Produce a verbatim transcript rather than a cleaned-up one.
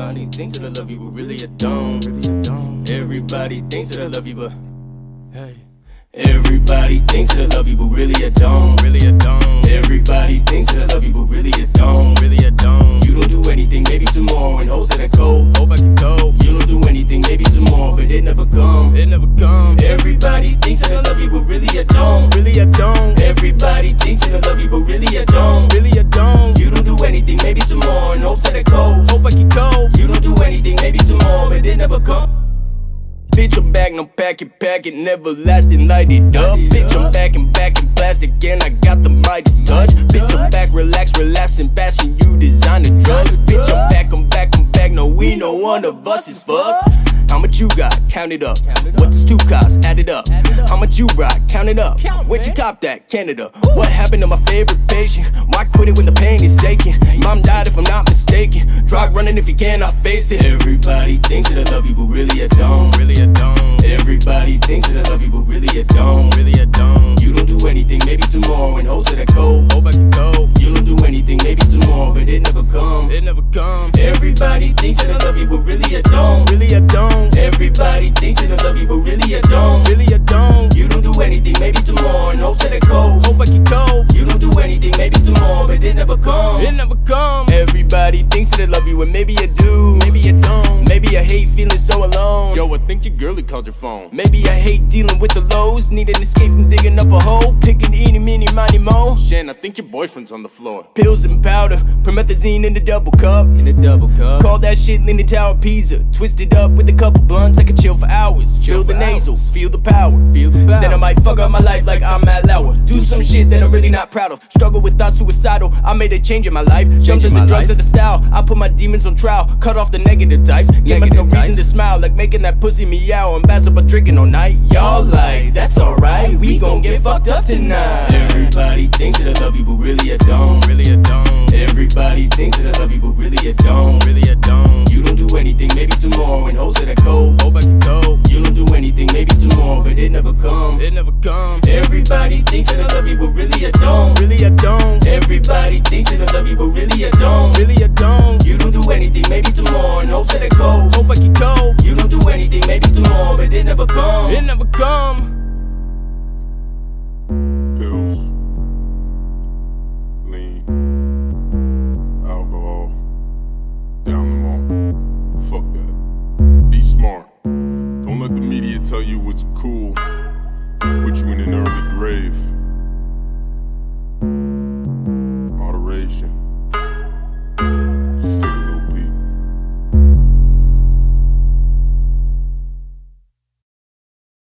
Everybody thinks that I love you, but really I don't. Really I don't. Everybody thinks that I love you, but hey. Everybody thinks that I love you, but really I don't. Really I don't. Everybody thinks that I love you, but really I don't. Really I don't. You don't do anything, maybe tomorrow, and hopes that I go. Hope I can go. You don't do anything, maybe tomorrow, but it never come. It never come. Everybody thinks that I love you, but really I don't. Really I don't. Everybody thinks that I love you, but really I don't. Really I don't. You don't do anything, maybe tomorrow, and hopes that I go. Hope I can go. You don't do anything, maybe tomorrow, but it never come. Bitch, I'm back, no pack it, pack it, never lasting, light it up. Bitch, I'm back and back in plastic, and I got the Midas touch. Bitch, I'm back, relax, relapsing, passion, you design the drugs. Bitch, I'm back, I'm back, I'm back, no, we no one of us is fucked. How much you got? Count it up. What does two cost? Add it up. How much you rock? Count it up. Where'd you cop that? Canada. What happened to my favorite patient? Why quit it when the pain is aching? Mom died if I'm not mistaken. Try running if you cannot face it. Everybody thinks that I love you, but really I don't. Really I don't. Everybody thinks that I love you, but really I don't. Really I don't. You don't do anything, maybe tomorrow, and hopes that I go. Hope I can go. You don't do anything, maybe tomorrow, but it never come. It never come. Everybody thinks that I love you, but really I don't. Really I don't. Everybody thinks that I love you, but really I don't. Really I don't. You don't do anything, maybe tomorrow, and hopes that I go. Hope I can go. You don't do anything, maybe tomorrow, but it never come. It never come. Everybody thinks that I love you, and maybe I do. Maybe I don't. Maybe I hate feeling so alone. Yo, I think your girlie called your phone. Maybe I hate dealing with the lows. Need an escape from digging up a hole. Picking eeny, meeny, miny, mo. Shan, I think your boyfriend's on the floor. Pills and powder, promethazine in the double cup. In the double cup. Call that shit Leaning Tower Pizza. Twisted up with a couple blunts, I could chill for hours. Chill feel the nasal, hours. Feel the power. Feel the power. Then I might fuck up my life like I'm Matt Lauer. Do some shit that I'm really not proud of. Struggle with thoughts suicidal. I made a change in my life. Jumped in the drugs of the style. I put my demons on trial. Cut off the negative types. Give myself reason to smile, like making that pussy meow. I'm bass up a drinking all night. Y'all like, that's alright. We gon' get fucked up tonight. Everybody thinks that I love you, but really I don't. Really I don't. Everybody thinks that I love you, but really I don't. Really I don't. You don't do anything, maybe tomorrow, and hopes that I go. Hope I can go. You don't do anything, maybe tomorrow, but it never come. It never come. Everybody thinks that I love you, but really I don't. Really I don't. Everybody thinks that I love you, but really I don't. Really I don't. You don't do anything, maybe tomorrow, and hopes that I go. Hope I can go. You don't do anything, maybe tomorrow, but it never come. It never come.